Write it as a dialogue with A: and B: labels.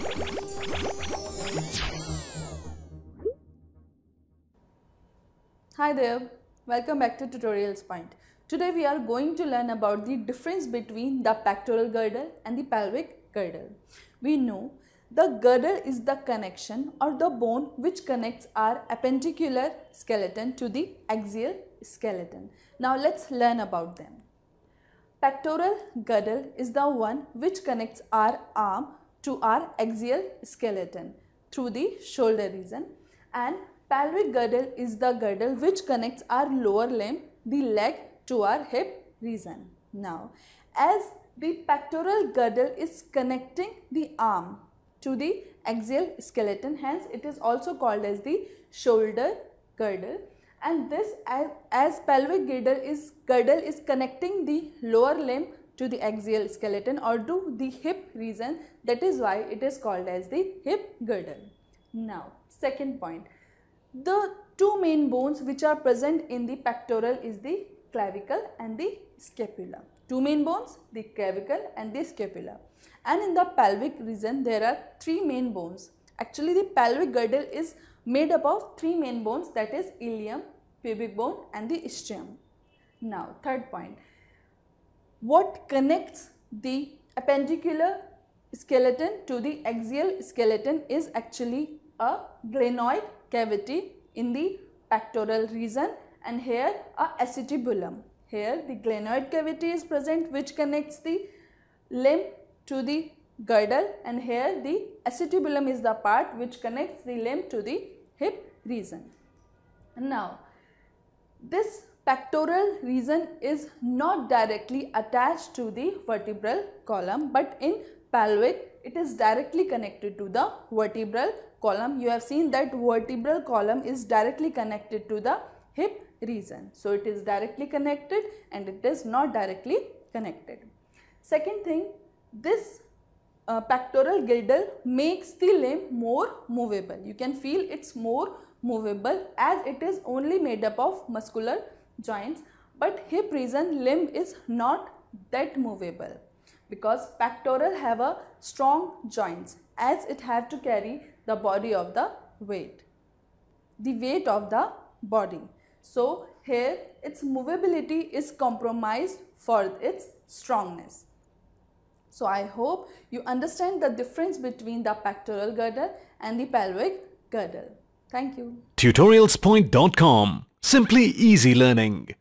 A: Hi there, welcome back to TutorialsPoint. Today we are going to learn about the difference between the pectoral girdle and the pelvic girdle. We know the girdle is the connection or the bone which connects our appendicular skeleton to the axial skeleton. Now let's learn about them. Pectoral girdle is the one which connects our arm to our axial skeleton through the shoulder region, and pelvic girdle is the girdle which connects our lower limb, the leg, to our hip region. Now, as the pectoral girdle is connecting the arm to the axial skeleton, hence it is also called as the shoulder girdle. And this, as pelvic girdle is connecting the lower limb to the axial skeleton or to the hip region, that is why it is called as the hip girdle. Now, second point. The two main bones which are present in the pectoral is the clavicle and the scapula. Two main bones, the clavicle and the scapula. And in the pelvic region there are three main bones. Actually the pelvic girdle is made up of three main bones, that is ilium, pubic bone and the ischium. Now third point. What connects the appendicular skeleton to the axial skeleton is actually a glenoid cavity in the pectoral region, and here a acetibulum. Here the glenoid cavity is present which connects the limb to the girdle, and here the acetibulum is the part which connects the limb to the hip region. Now this pectoral region is not directly attached to the vertebral column, but in pelvic it is directly connected to the vertebral column. You have seen that vertebral column is directly connected to the hip region. So it is directly connected and it is not directly connected. Second thing, this pectoral girdle makes the limb more movable. You can feel it's more movable as it is only made up of muscular joints, but hip region limb is not that movable because pectoral have a strong joints as it have to carry the body of the weight, of the body. So here its movability is compromised for its strongness. So I hope you understand the difference between the pectoral girdle and the pelvic girdle. Thank you.
B: TutorialsPoint.com. Simply easy learning.